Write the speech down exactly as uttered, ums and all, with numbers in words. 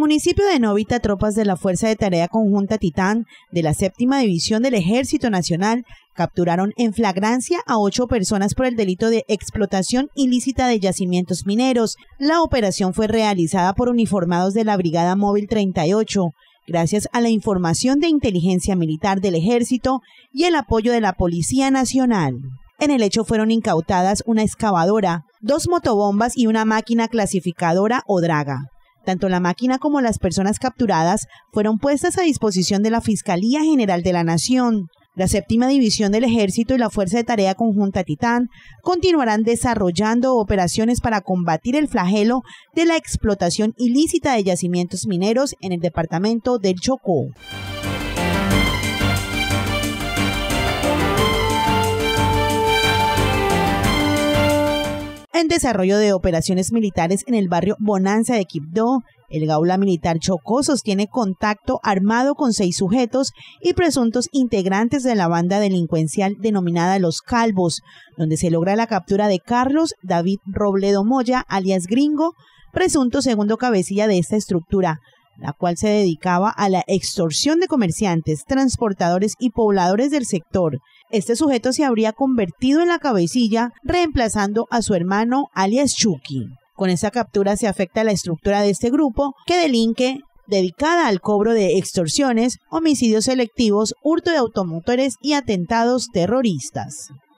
municipio de Novita, tropas de la Fuerza de Tarea Conjunta Titán de la séptima División del Ejército Nacional capturaron en flagrancia a ocho personas por el delito de explotación ilícita de yacimientos mineros. La operación fue realizada por uniformados de la Brigada Móvil treinta y ocho, gracias a la información de inteligencia militar del Ejército y el apoyo de la Policía Nacional. En el hecho fueron incautadas una excavadora, dos motobombas y una máquina clasificadora o draga. Tanto la máquina como las personas capturadas fueron puestas a disposición de la Fiscalía General de la Nación. La séptima División del Ejército y la Fuerza de Tarea Conjunta Titán continuarán desarrollando operaciones para combatir el flagelo de la explotación ilícita de yacimientos mineros en el departamento del Chocó. En desarrollo de operaciones militares en el barrio Bonanza de Quibdó, el Gaula Militar Chocó sostiene contacto armado con seis sujetos y presuntos integrantes de la banda delincuencial denominada Los Calvos, donde se logra la captura de Carlos David Robledo Moya, alias Gringo, presunto segundo cabecilla de esta estructura, la cual se dedicaba a la extorsión de comerciantes, transportadores y pobladores del sector. Este sujeto se habría convertido en la cabecilla, reemplazando a su hermano alias Chucky. Con esta captura se afecta la estructura de este grupo, que delinque dedicada al cobro de extorsiones, homicidios selectivos, hurto de automotores y atentados terroristas.